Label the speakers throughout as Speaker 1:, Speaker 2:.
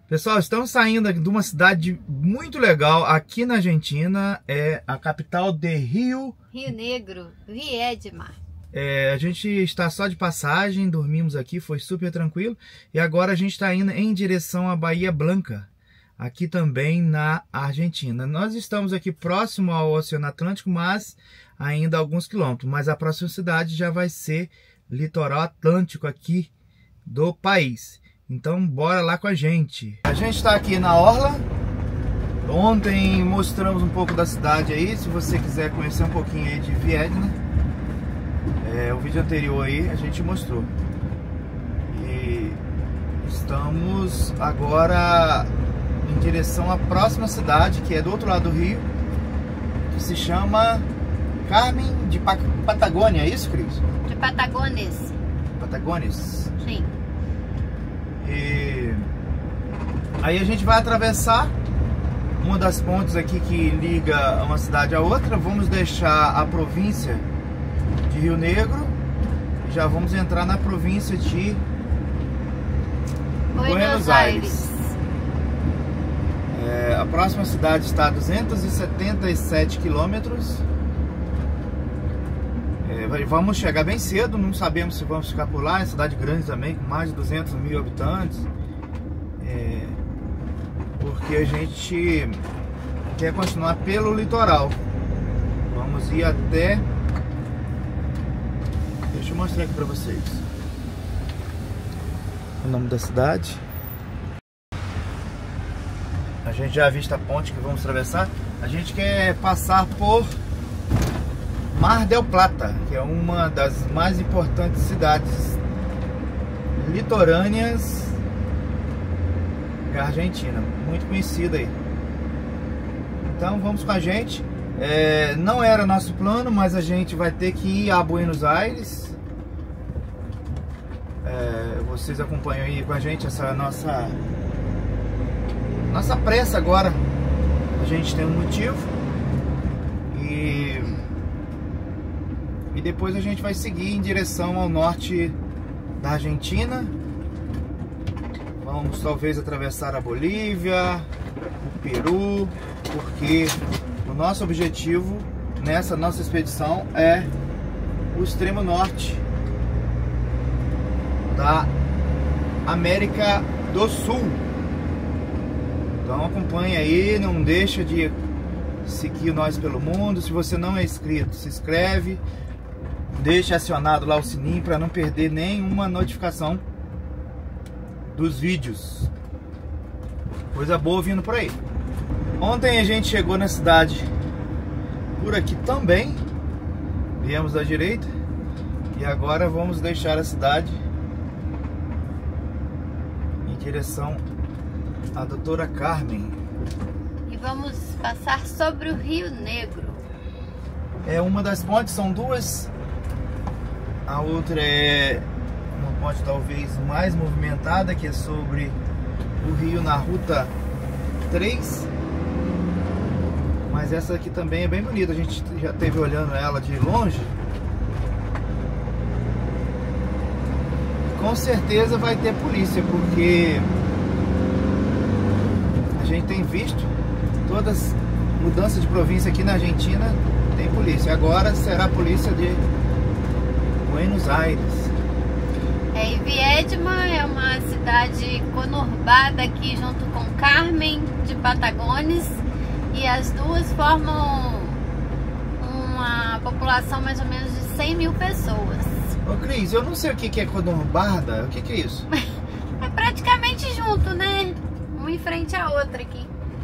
Speaker 1: Pessoal, estamos saindo de uma cidade muito legal aqui na Argentina, é a capital de Rio
Speaker 2: Negro, Viedma.
Speaker 1: A gente está só de passagem, dormimos aqui, foi super tranquilo. E agora a gente está indo em direção à Bahia Blanca, aqui também na Argentina. Nós estamos aqui próximo ao Oceano Atlântico, mas ainda a alguns quilômetros. Mas a próxima cidade já vai ser litoral atlântico aqui do país. Então bora lá com a gente. A gente está aqui na orla. Ontem mostramos um pouco da cidade aí. Se você quiser conhecer um pouquinho aí de Viedma, o vídeo anterior aí a gente mostrou. E estamos agora em direção à próxima cidade, que é do outro lado do rio, que se chama Carmen de Patagônia. É isso, Cris?
Speaker 2: De Patagones.
Speaker 1: Patagones?
Speaker 2: Sim.
Speaker 1: E aí a gente vai atravessar uma das pontes aqui que liga uma cidade a outra. Vamos deixar a província de Rio Negro e já vamos entrar na província de Buenos Aires. A próxima cidade está a 277 quilômetros. Vamos chegar bem cedo, não sabemos se vamos ficar por lá. É cidade grande também, com mais de 200 mil habitantes. Porque a gente quer continuar pelo litoral. Vamos ir até... Deixa eu mostrar aqui para vocês o nome da cidade. A gente já avista a ponte que vamos atravessar. A gente quer passar por Mar del Plata, que é uma das mais importantes cidades litorâneas da Argentina, muito conhecida aí. Então vamos com a gente. Não era nosso plano, mas a gente vai ter que ir a Buenos Aires. Vocês acompanham aí com a gente essa nossa pressa agora. A gente tem um motivo e depois a gente vai seguir em direção ao norte da Argentina. Vamos talvez atravessar a Bolívia, o Peru, porque o nosso objetivo nessa nossa expedição é o extremo norte da América do Sul. Então acompanhe aí, não deixa de seguir nós pelo mundo. Se você não é inscrito, se inscreve, deixe acionado lá o sininho para não perder nenhuma notificação dos vídeos. Coisa boa vindo por aí. Ontem a gente chegou na cidade por aqui também, viemos da direita e agora vamos deixar a cidade em direção à Doutora Carmen.
Speaker 2: E vamos passar sobre o Rio Negro.
Speaker 1: É uma das pontes, são duas. A outra é uma ponte talvez mais movimentada, que é sobre o rio na Ruta 3. Mas essa aqui também é bem bonita, a gente já esteve olhando ela de longe. Com certeza vai ter polícia, porque a gente tem visto todas mudanças de província aqui na Argentina, tem polícia. Agora será a polícia de Buenos Aires.
Speaker 2: E Viedma é uma cidade conurbada aqui junto com Carmen de Patagones, e as duas formam uma população mais ou menos de 100 mil pessoas.
Speaker 1: Ô Cris, eu não sei o que é conurbada, o que é isso?
Speaker 2: É praticamente junto, né? Uma em frente à outra aqui.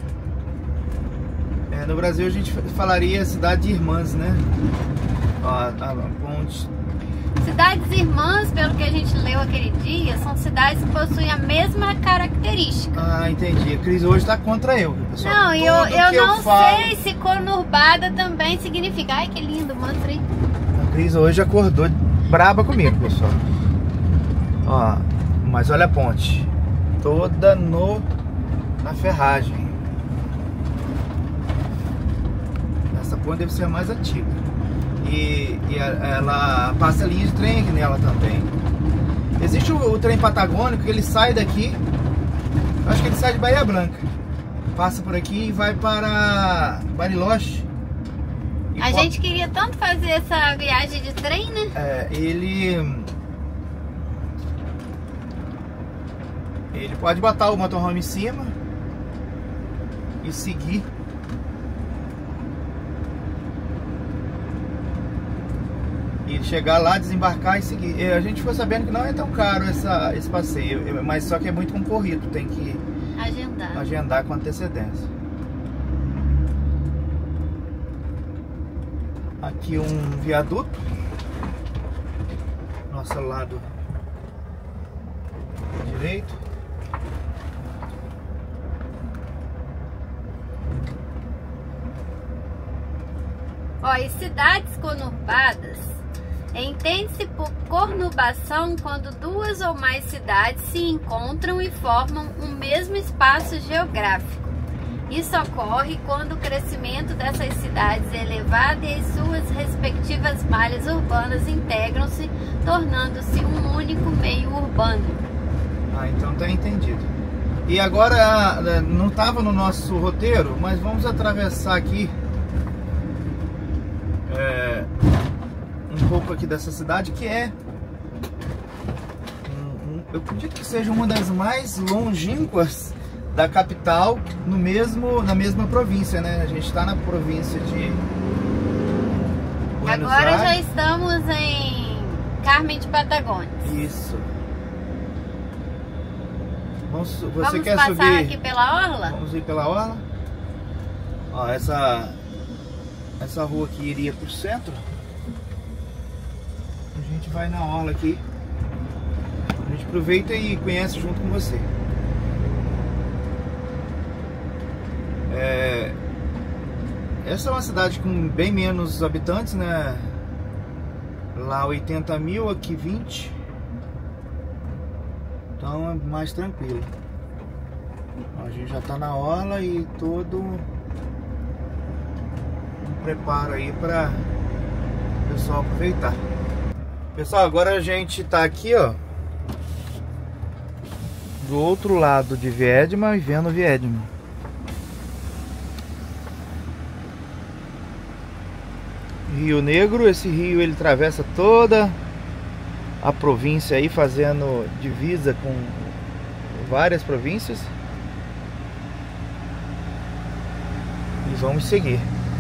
Speaker 1: No Brasil a gente falaria cidade de irmãs, né? Ó, a ponte.
Speaker 2: Cidades irmãs, pelo que a gente leu aquele dia, são cidades que possuem a mesma característica.
Speaker 1: Ah, entendi. A Cris hoje tá contra eu, pessoal.
Speaker 2: Não, eu não sei se conurbada também significa. Ai, que lindo, mostra aí.
Speaker 1: A Cris hoje acordou braba comigo, pessoal. Ó, mas olha a ponte. Toda na ferragem. Essa ponte deve ser a mais antiga. E ela passa linha de trem aqui nela também. Existe o trem patagônico, que ele sai daqui Acho que ele sai de Bahia Blanca, passa por aqui e vai para Bariloche.
Speaker 2: A gente queria tanto fazer essa viagem de trem, né?
Speaker 1: Ele pode botar o motorhome em cima e seguir. E chegar lá, desembarcar e seguir. A gente ficou sabendo que não é tão caro esse passeio, mas só que é muito concorrido, tem que agendar com antecedência. Aqui um viaduto, nosso lado direito.
Speaker 2: Ó, e cidades conurbadas, entende-se por conurbação quando duas ou mais cidades se encontram e formam um mesmo espaço geográfico. Isso ocorre quando o crescimento dessas cidades é elevado e as suas respectivas malhas urbanas integram-se, tornando-se um único meio urbano.
Speaker 1: Então tá entendido. E agora, não estava no nosso roteiro, mas vamos atravessar aqui um pouco aqui dessa cidade, que eu acredito que seja uma das mais longínquas da capital, na mesma província, né? A gente está na província de Buenos Aires.
Speaker 2: Agora já estamos em Carmen de Patagones.
Speaker 1: Isso. Vamos quer
Speaker 2: passar
Speaker 1: subir
Speaker 2: aqui pela orla?
Speaker 1: Vamos ir pela orla. Ó, essa rua aqui iria para o centro. A gente vai na orla aqui. A gente aproveita e conhece junto com você. Essa é uma cidade com bem menos habitantes, né? Lá 80 mil, aqui 20. Então é mais tranquilo. A gente já tá na orla e todo um preparo aí para o pessoal aproveitar. Pessoal, agora a gente tá aqui, ó, do outro lado de Viedma e vendo Viedma. Rio Negro, esse rio ele atravessa toda a província aí, fazendo divisa com várias províncias. E vamos seguir.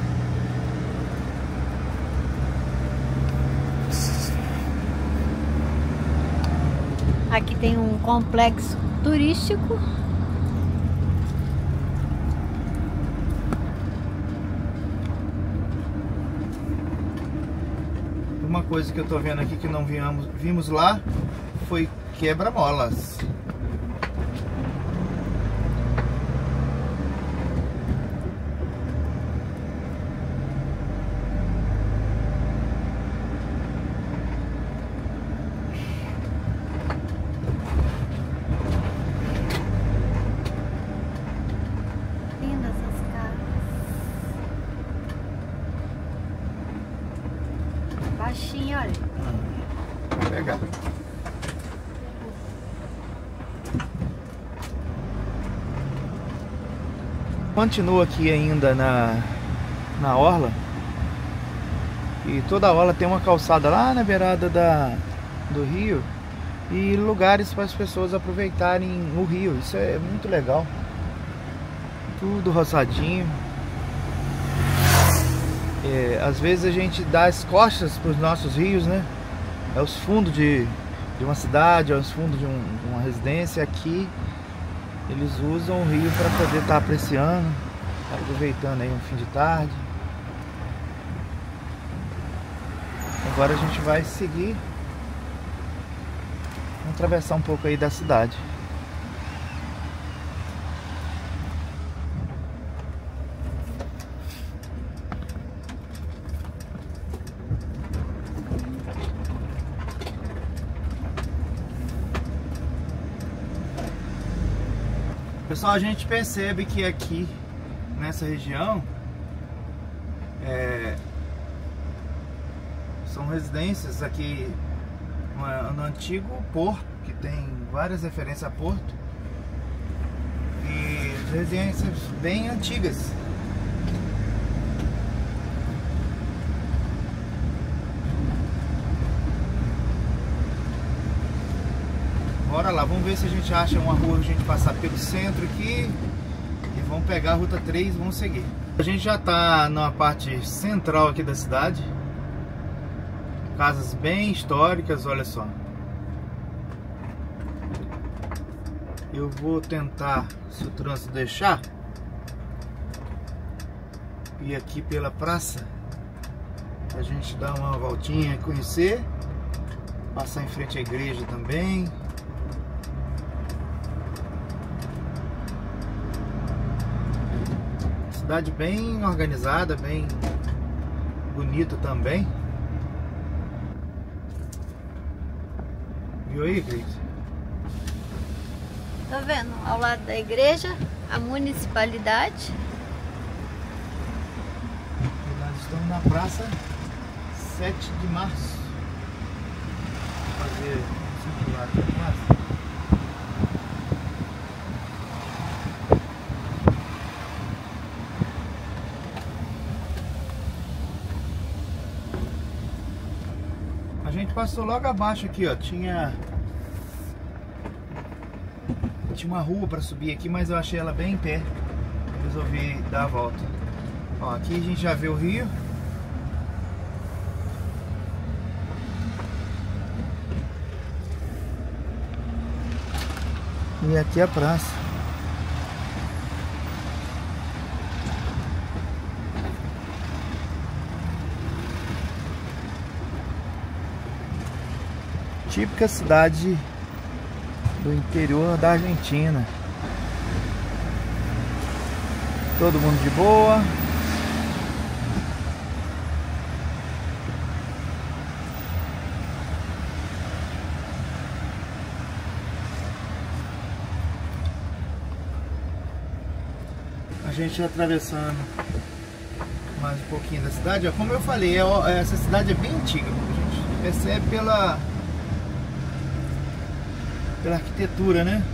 Speaker 2: Aqui tem um complexo turístico.
Speaker 1: Uma coisa que eu tô vendo aqui que não vimos lá foi quebra-molas.
Speaker 2: Lindas essas casas. Baixinho, olha.
Speaker 1: Vou pegar. Continua aqui ainda na orla. E toda a orla tem uma calçada lá na beirada do rio. E lugares para as pessoas aproveitarem o rio. Isso é muito legal. Tudo roçadinho. Às vezes a gente dá as costas para os nossos rios, né? É os fundos de uma cidade, é os fundos de uma residência. Aqui eles usam o rio para poder estar apreciando, aproveitando aí um fim de tarde. Agora a gente vai seguir, vamos atravessar um pouco aí da cidade. Pessoal, a gente percebe que aqui nessa região são residências aqui no antigo porto, que tem várias referências a porto. residências bem antigas. Bora lá, vamos ver se a gente acha uma rua pra gente passar pelo centro aqui e vamos pegar a Ruta 3 e vamos seguir. A gente já tá na parte central aqui da cidade. Casas bem históricas, olha só. Eu vou tentar, se o trânsito deixar, ir aqui pela praça, a gente dar uma voltinha, conhecer, passar em frente à igreja também. Cidade bem organizada, bem bonita também. Viu aí, Cris?
Speaker 2: Tá vendo? Ao lado da igreja, a municipalidade.
Speaker 1: E nós estamos na praça 7 de março. Vou fazer circular aqui a praça. A gente passou logo abaixo aqui, ó. Tinha uma rua para subir aqui, mas eu achei ela bem em pé. Resolvi dar a volta. Ó, aqui a gente já vê o rio. E aqui a praça. Típica cidade do interior da Argentina. Todo mundo de boa. A gente atravessando mais um pouquinho da cidade. Como eu falei, essa cidade é bem antiga. A gente percebe pela arquitetura, né?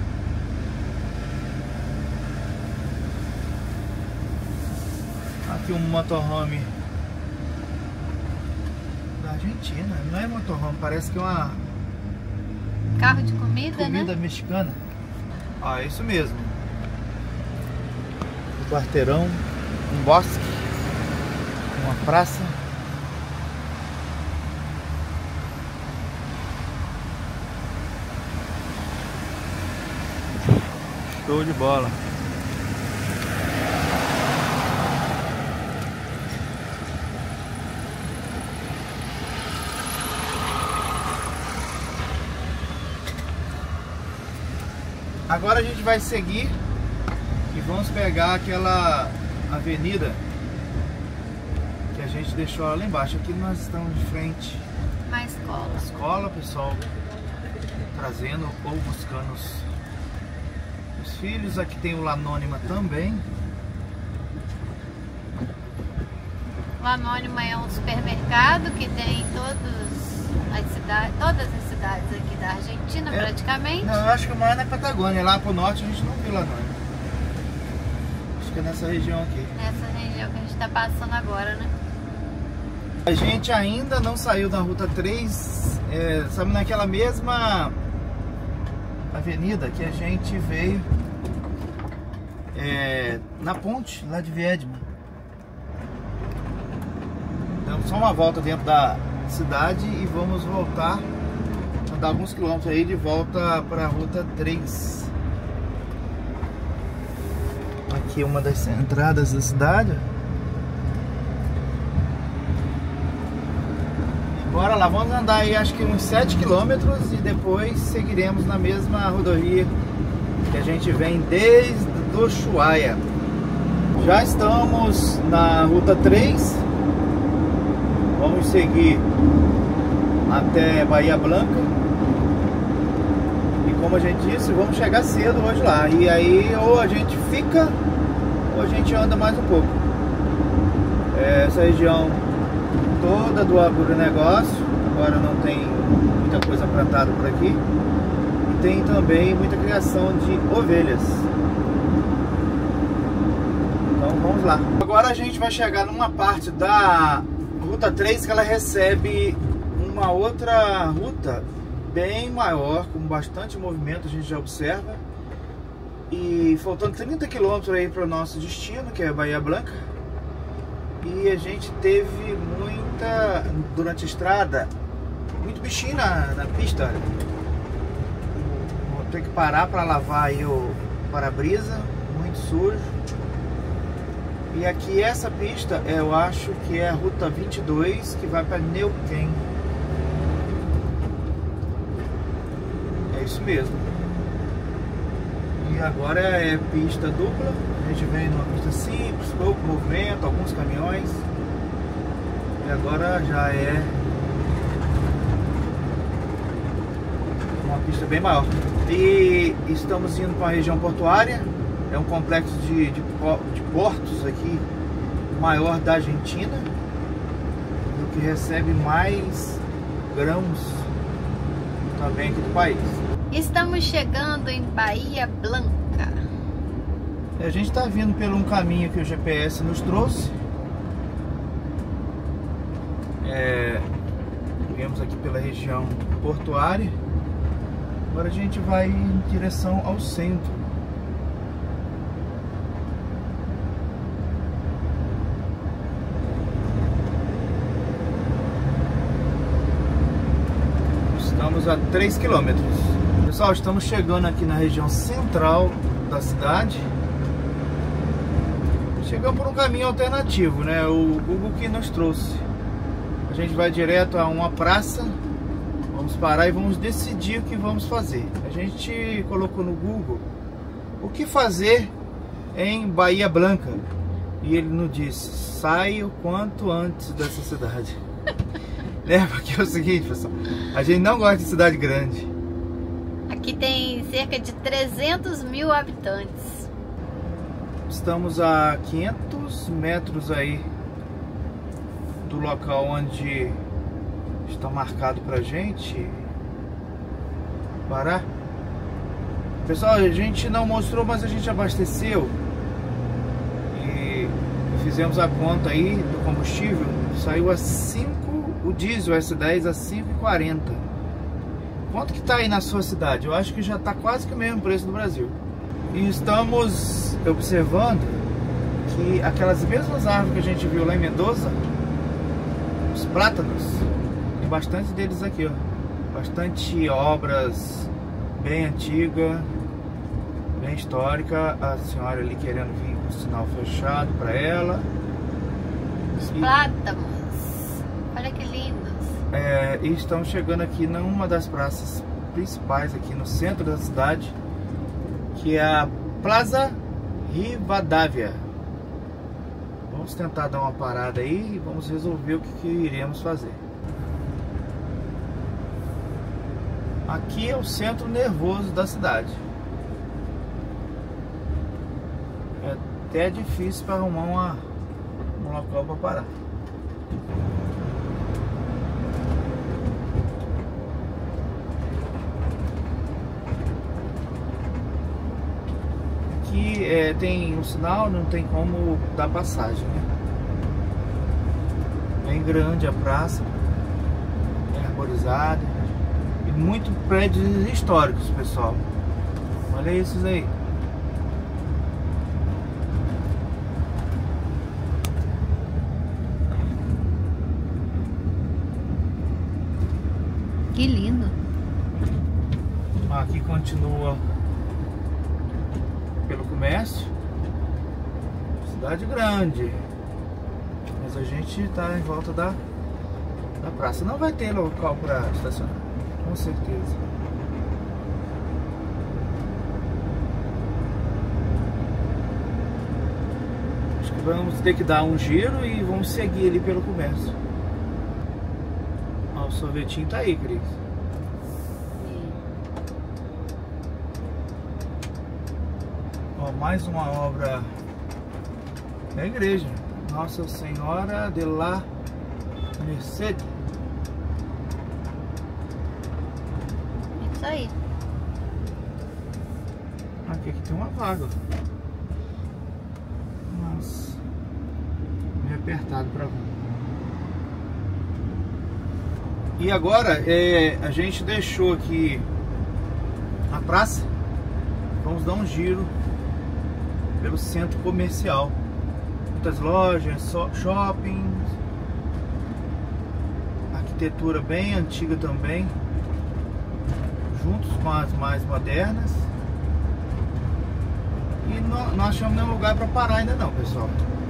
Speaker 1: Aqui um motorhome da Argentina. Não é motorhome, parece que é uma
Speaker 2: Carro de comida,
Speaker 1: comida
Speaker 2: né?
Speaker 1: mexicana. Ah, é isso mesmo. Um quarteirão, um bosque, uma praça. Show de bola. Agora a gente vai seguir e vamos pegar aquela avenida que a gente deixou lá embaixo. Aqui nós estamos de frente
Speaker 2: Uma escola.
Speaker 1: à escola, pessoal trazendo ou buscando os filhos. Aqui tem o Lanônima também.
Speaker 2: O Anônima é um supermercado que tem todas as cidades aqui da Argentina, praticamente.
Speaker 1: Não, eu acho que o maior é na Patagônia. Lá pro norte a gente não viu Lanônima. Acho que é nessa região aqui.
Speaker 2: Nessa região que a gente está passando agora, né?
Speaker 1: A gente ainda não saiu da Ruta 3. Estamos naquela mesma avenida que a gente veio na ponte lá de Viedma. Damos só uma volta dentro da cidade e vamos voltar, andar alguns quilômetros aí de volta para a Ruta 3. Aqui é uma das entradas da cidade. Bora lá, vamos andar aí acho que uns 7 quilômetros e depois seguiremos na mesma rodovia que a gente vem desde do Ushuaia. Já estamos na Ruta 3. Vamos seguir até Bahia Blanca. E como a gente disse, vamos chegar cedo hoje lá. E aí ou a gente fica ou a gente anda mais um pouco. Essa região toda do agronegócio. Agora não tem muita coisa plantada por aqui. E tem também muita criação de ovelhas. lá. Agora a gente vai chegar numa parte da Ruta 3 que ela recebe uma outra ruta bem maior, com bastante movimento, a gente já observa. E faltando 30 km aí para o nosso destino, que é Bahia Blanca. E a gente teve durante a estrada, muito bichinho na pista. Vou ter que parar para lavar aí o para-brisa, muito sujo. E aqui essa pista, eu acho que é a Ruta 22, que vai para Neuquén. É isso mesmo. E agora é pista dupla. A gente vem numa pista simples, pouco movimento, alguns caminhões. E agora já é uma pista bem maior. E estamos indo para a região portuária. É um complexo de portos aqui maior da Argentina, do que recebe mais grãos também aqui do país.
Speaker 2: Estamos chegando em Bahia Blanca.
Speaker 1: A gente está vindo por um caminho que o GPS nos trouxe. Viemos aqui pela região portuária. Agora a gente vai em direção ao centro. Estamos a 3 km. Pessoal, estamos chegando aqui na região central da cidade. Chegamos por um caminho alternativo, né? O Google que nos trouxe. A gente vai direto a uma praça. Vamos parar e vamos decidir o que vamos fazer. A gente colocou no Google o que fazer em Bahia Blanca. E ele nos disse: saia o quanto antes dessa cidade. Porque é o seguinte, pessoal, a gente não gosta de cidade grande.
Speaker 2: Aqui tem cerca de 300 mil habitantes.
Speaker 1: Estamos a 500 metros aí do local onde está marcado pra gente parar. Pessoal, a gente não mostrou, mas a gente abasteceu e fizemos a conta aí do combustível. Saiu a 5, o diesel S10 a 5,40. Quanto que tá aí na sua cidade? Eu acho que já tá quase que o mesmo preço do Brasil. E estamos observando que aquelas mesmas árvores que a gente viu lá em Mendoza, os plátanos, tem bastante deles aqui, ó. Bastante obras bem antigas, bem histórica. A senhora ali querendo vir com o sinal fechado para ela.
Speaker 2: Os plátanos, olha que lindos.
Speaker 1: E estamos chegando aqui numa das praças principais aqui no centro da cidade, que é a Plaza Rivadavia. Vamos tentar dar uma parada aí e vamos resolver o que iremos fazer. Aqui é o centro nervoso da cidade. É até difícil para arrumar um local para parar. Aqui tem um sinal, não tem como dar passagem, né? Bem grande a praça, bem arborizada. Muito prédios históricos, pessoal. Olha esses aí.
Speaker 2: Que lindo.
Speaker 1: Aqui continua pelo comércio. Cidade grande. Mas a gente está em volta da praça. Não vai ter local para estacionar. Com certeza. Acho que vamos ter que dar um giro e vamos seguir ali pelo comércio. Ó, o sorvetinho tá aí, Cris. Ó, mais uma obra da igreja Nossa Senhora de la Merced.
Speaker 2: Aí.
Speaker 1: Aqui tem uma vaga. Nossa. apertado para vir. E agora a gente deixou aqui a praça. Vamos dar um giro pelo centro comercial. Muitas lojas, shoppings, arquitetura bem antiga também, juntos com as mais modernas. E não achamos nenhum lugar para parar ainda não, pessoal.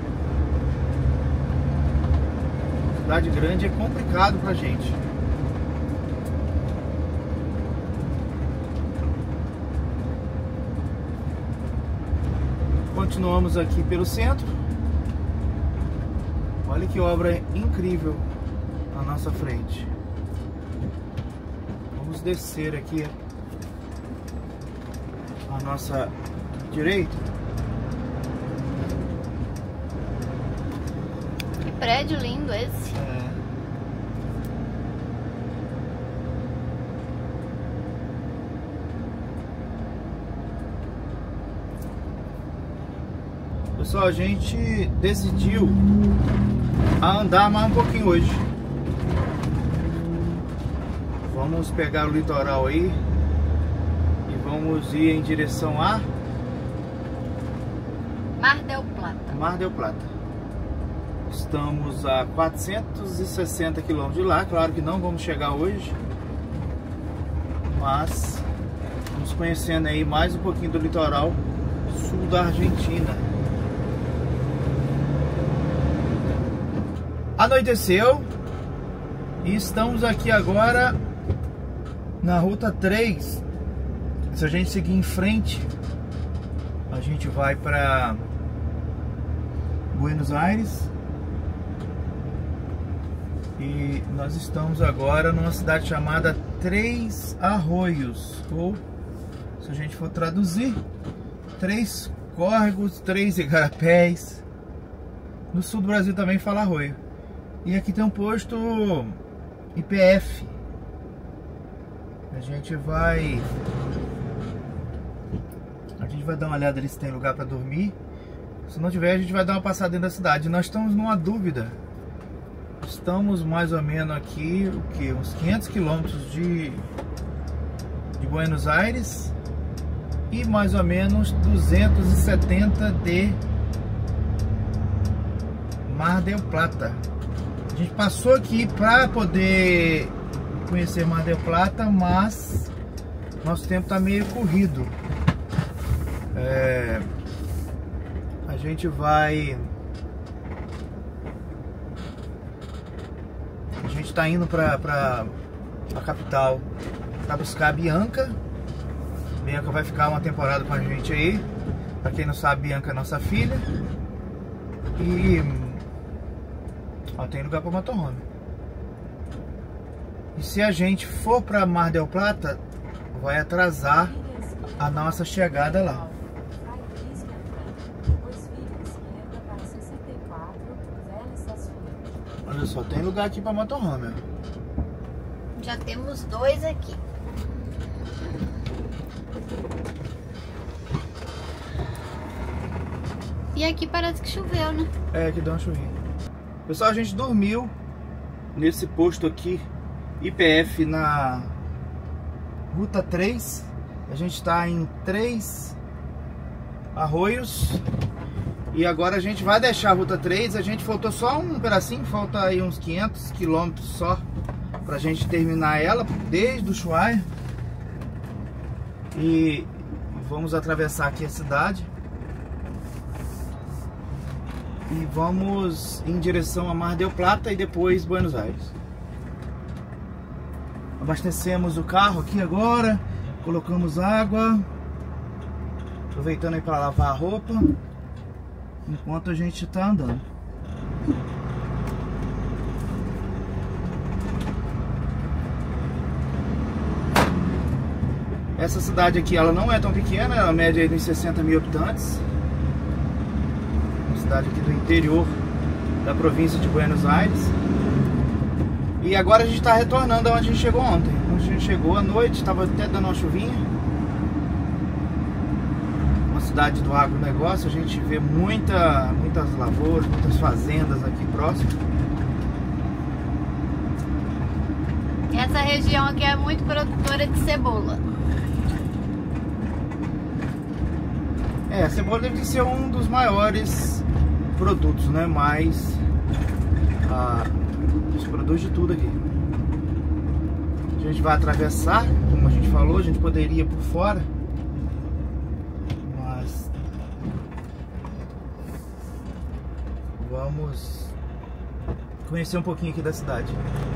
Speaker 1: Cidade grande é complicado pra gente. Continuamos aqui pelo centro. Olha que obra incrível à nossa frente. Vamos descer aqui à nossa direita.
Speaker 2: Que prédio lindo esse.
Speaker 1: Pessoal, a gente decidiu a andar mais um pouquinho hoje. Vamos pegar o litoral aí e vamos ir em direção a
Speaker 2: Mar del Plata.
Speaker 1: Mar del Plata. Estamos a 460 km de lá. Claro que não vamos chegar hoje, mas vamos conhecendo aí mais um pouquinho do litoral sul da Argentina. Anoiteceu e estamos aqui agora na Ruta 3. Se a gente seguir em frente, a gente vai para Buenos Aires. E nós estamos agora numa cidade chamada Três Arroios, ou, se a gente for traduzir, Três Córregos, Três Igarapés. No sul do Brasil também fala arroio. E aqui tem um posto YPF. A gente vai dar uma olhada ali se tem lugar para dormir. Se não tiver, a gente vai dar uma passada dentro da cidade. Nós estamos numa dúvida. Estamos mais ou menos aqui, uns 500 quilômetros de Buenos Aires e mais ou menos 270 de Mar del Plata. A gente passou aqui para poder conhecer Mar del Plata, mas nosso tempo está meio corrido. A gente está indo para a capital para buscar a Bianca. Bianca vai ficar uma temporada com a gente aí. Para quem não sabe, Bianca é nossa filha. E tem lugar para motorhome. E se a gente for para Mar del Plata, vai atrasar a nossa chegada lá. Olha só, tem lugar aqui para motorhome.
Speaker 2: Já temos dois aqui. E aqui parece que choveu, né?
Speaker 1: Aqui deu uma chuvinha. Pessoal, a gente dormiu nesse posto aqui, YPF, na Ruta 3. A gente está em Três Arroios. E agora a gente vai deixar a Ruta 3. A gente faltou só um pedacinho, falta aí uns 500 quilômetros só pra gente terminar ela, desde o Ushuaia. E vamos atravessar aqui a cidade. E vamos em direção a Mar del Plata e depois Buenos Aires. Abastecemos o carro aqui agora, colocamos água, aproveitando aí para lavar a roupa, enquanto a gente está andando. Essa cidade aqui, ela não é tão pequena, ela mede aí uns 60 mil habitantes. Cidade aqui do interior da província de Buenos Aires. E agora a gente está retornando onde a gente chegou ontem. Onde a gente chegou à noite, estava até dando uma chuvinha. cidade do agronegócio, a gente vê muitas lavouras, muitas fazendas aqui próximas.
Speaker 2: Essa região aqui é muito produtora de cebola.
Speaker 1: A cebola deve ser um dos maiores produtos, né? Mas a gente produz de tudo aqui. A gente vai atravessar, como a gente falou, a gente poderia ir por fora, mas vamos conhecer um pouquinho aqui da cidade.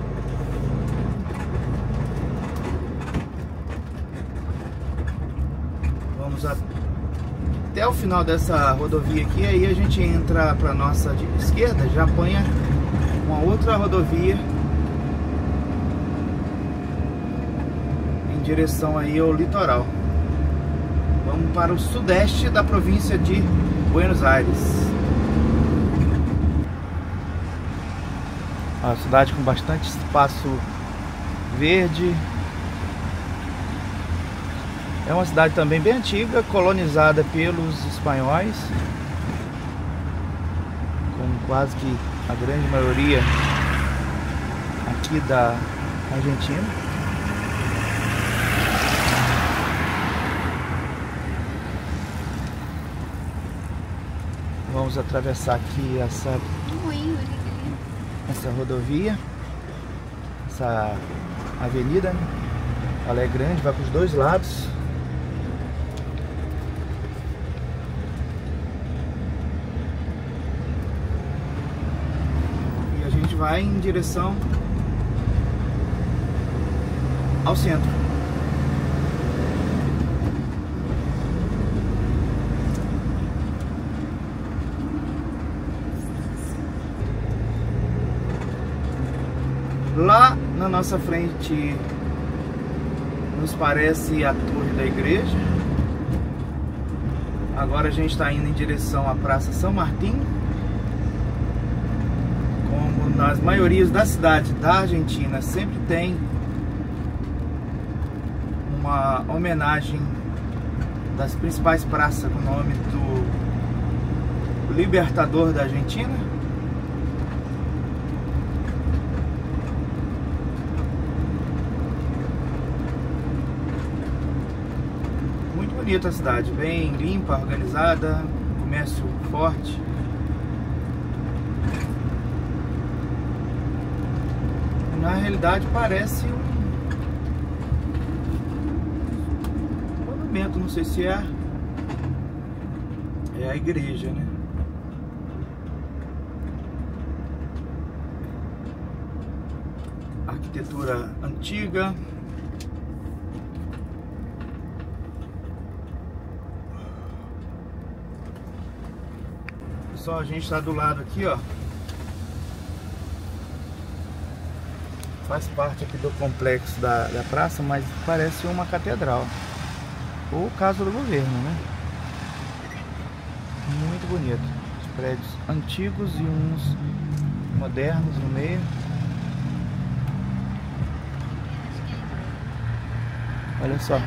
Speaker 1: Vamos até o final dessa rodovia aqui, aí a gente entra para nossa esquerda, já apanha uma outra rodovia em direção aí ao litoral. Vamos para o sudeste da província de Buenos Aires. A cidade com bastante espaço verde. É uma cidade também bem antiga, colonizada pelos espanhóis, como quase que a grande maioria aqui da Argentina. Vamos atravessar aqui essa rodovia, essa avenida, né? Ela é grande, vai para os dois lados. Vai em direção ao centro. Lá na nossa frente nos parece a torre da igreja. Agora a gente está indo em direção à Praça São Martín. Nas maiorias das cidades da Argentina sempre tem uma homenagem das principais praças com o nome do Libertador da Argentina. Muito bonita a cidade, bem limpa, organizada, comércio forte. Na realidade parece um monumento, não sei se é a igreja, né? Arquitetura antiga. Pessoal, a gente está do lado aqui, ó. Faz parte aqui do complexo da praça, mas parece uma catedral ou casa do governo, né? Muito bonito. Os prédios antigos e uns modernos no meio. Olha só.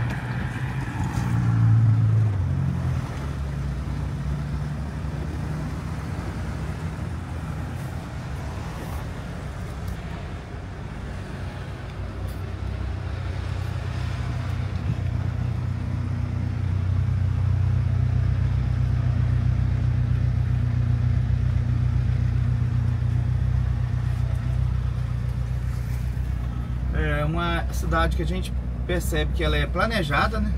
Speaker 1: É uma cidade que a gente percebe que ela é planejada, né?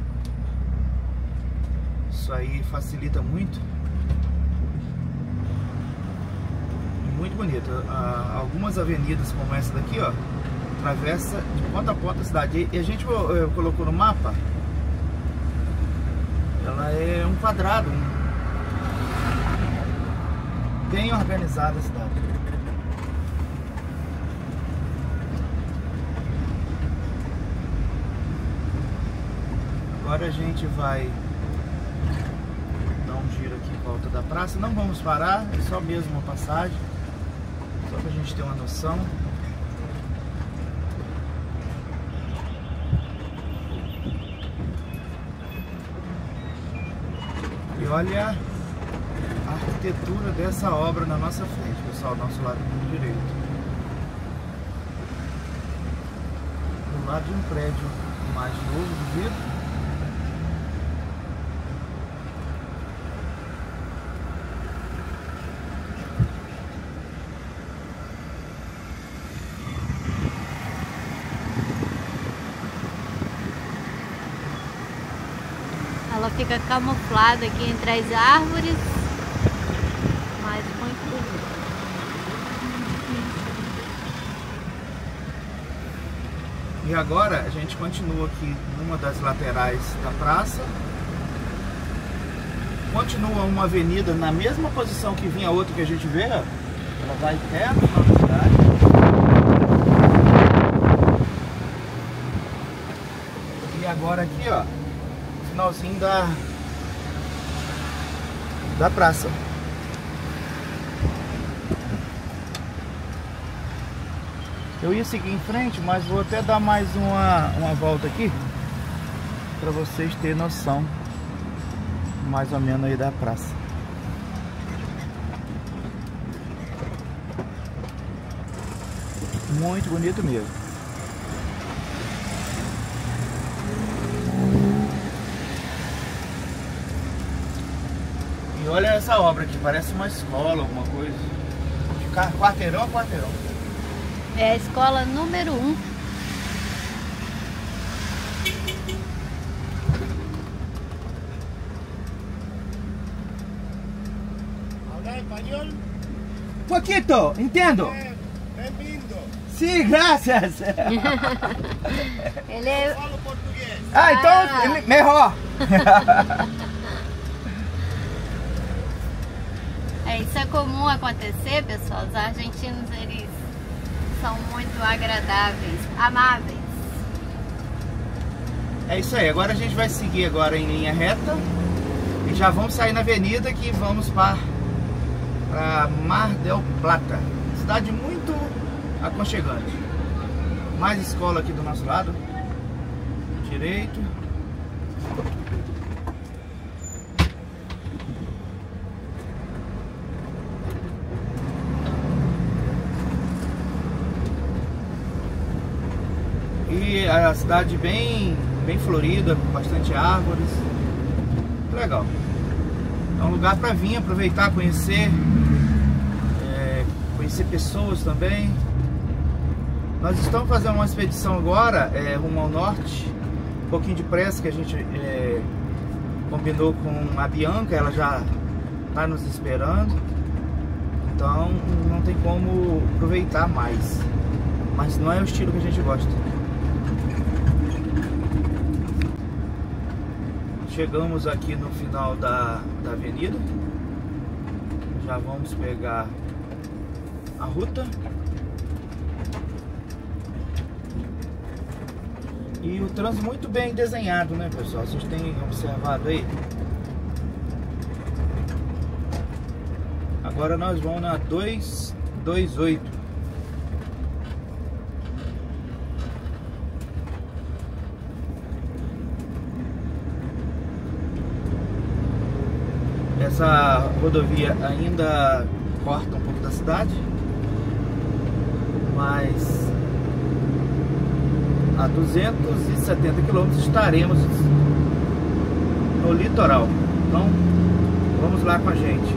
Speaker 1: Isso aí facilita muito. Muito bonito. Algumas avenidas como essa daqui, ó, atravessa de ponta a ponta a cidade. E a gente colocou no mapa. Ela é um quadrado, bem organizada a cidade. Agora a gente vai dar um giro aqui em volta da praça. Não vamos parar, é só mesmo uma passagem, só pra gente ter uma noção. olha a arquitetura dessa obra na nossa frente, pessoal, do nosso lado direito. Do lado de um prédio mais novo do vidro.
Speaker 2: Ela fica camuflada aqui entre as árvores, mas muito bonita.
Speaker 1: E agora a gente continua aqui numa das laterais da praça. Continua uma avenida na mesma posição que vinha a outra que a gente vê, ó. Ela vai até no final da cidade. E agora aqui, ó, finalzinho da praça. Eu ia seguir em frente, mas vou até dar mais uma volta aqui para vocês terem noção mais ou menos aí da praça. Muito bonito mesmo. E olha essa obra aqui, parece uma escola, alguma coisa. De quarteirão a quarteirão.
Speaker 2: É a escola número 1.
Speaker 3: ¿Habla español?
Speaker 1: Poquito, entendo.
Speaker 3: Bem-vindo.
Speaker 1: Sim, graças.
Speaker 2: Ele é...
Speaker 3: Falo português.
Speaker 1: Ah, então melhor.
Speaker 2: Isso é comum acontecer, pessoal. Os argentinos, eles são muito agradáveis, amáveis.
Speaker 1: É isso aí, agora a gente vai seguir agora em linha reta e já vamos sair na avenida que vamos para Mar del Plata. Cidade muito aconchegante. Mais escola aqui do nosso lado direito. E a cidade bem florida, com bastante árvores. Muito legal. É um lugar para vir, aproveitar, conhecer pessoas também. Nós estamos fazendo uma expedição agora rumo ao norte, um pouquinho de pressa, que a gente combinou com a Bianca, ela já está nos esperando. Então não tem como aproveitar mais. Mas não é o estilo que a gente gosta. Chegamos aqui no final da avenida. Já vamos pegar a ruta. E o trânsito muito bem desenhado, né, pessoal? Vocês têm observado aí? Agora nós vamos na 228. Essa rodovia ainda corta um pouco da cidade, mas a 270 km estaremos no litoral. Então vamos lá com a gente.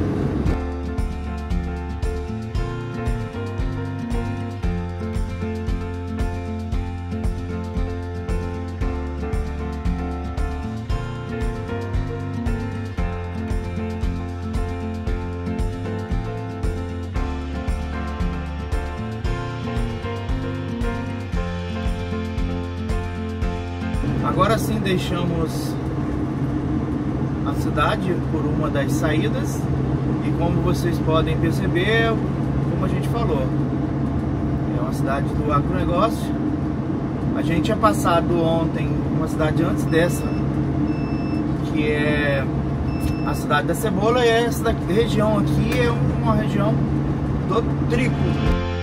Speaker 1: Agora sim deixamos a cidade por uma das saídas e como vocês podem perceber, como a gente falou, é uma cidade do agronegócio. A gente tinha passado ontem uma cidade antes dessa, que é a cidade da cebola, e essa região aqui é uma região do trigo.